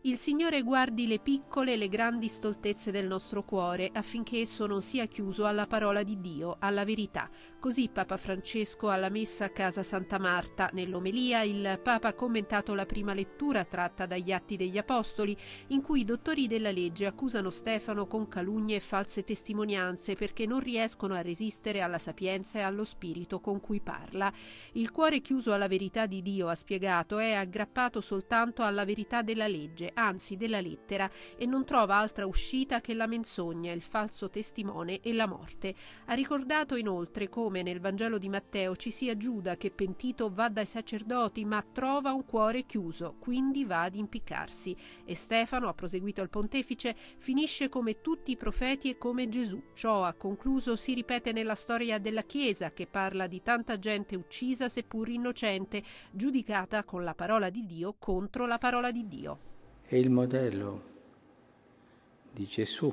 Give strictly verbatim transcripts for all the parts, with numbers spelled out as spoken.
Il Signore guardi le piccole e le grandi stoltezze del nostro cuore, affinché esso non sia chiuso alla parola di Dio, alla verità. Così Papa Francesco alla messa a casa Santa Marta. Nell'omelia il Papa ha commentato la prima lettura tratta dagli Atti degli Apostoli, in cui i dottori della legge accusano Stefano con calunnie e false testimonianze perché non riescono a resistere alla sapienza e allo spirito con cui parla. Il cuore chiuso alla verità di Dio, ha spiegato, è aggrappato soltanto alla verità della legge, anzi della lettera, e non trova altra uscita che la menzogna, il falso testimone e la morte. Ha ricordato inoltre come nel Vangelo di Matteo ci sia Giuda che pentito va dai sacerdoti ma trova un cuore chiuso, quindi va ad impiccarsi. E Stefano, ha proseguito il pontefice, finisce come tutti i profeti e come Gesù. Ciò, ha concluso, si ripete nella storia della Chiesa, che parla di tanta gente uccisa seppur innocente, giudicata con la parola di Dio contro la parola di Dio. È il modello di Gesù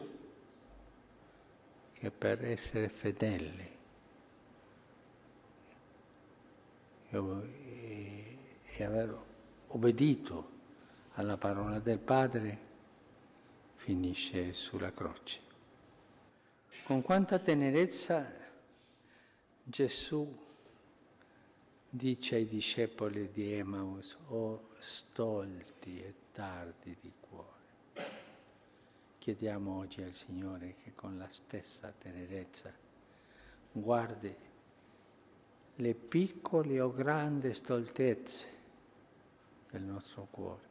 che per essere fedeli e, e aver obbedito alla parola del Padre finisce sulla croce. Con quanta tenerezza Gesù dice ai discepoli di Emmaus: "Oh stolti e tardi di cuore". Chiediamo oggi al Signore che con la stessa tenerezza guardi le piccole o grandi stoltezze del nostro cuore,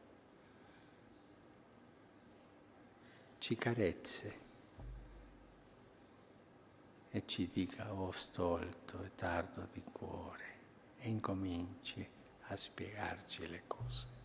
ci carezze e ci dica: "Oh stolto e tardo di cuore", e incominci a spiegarci le cose.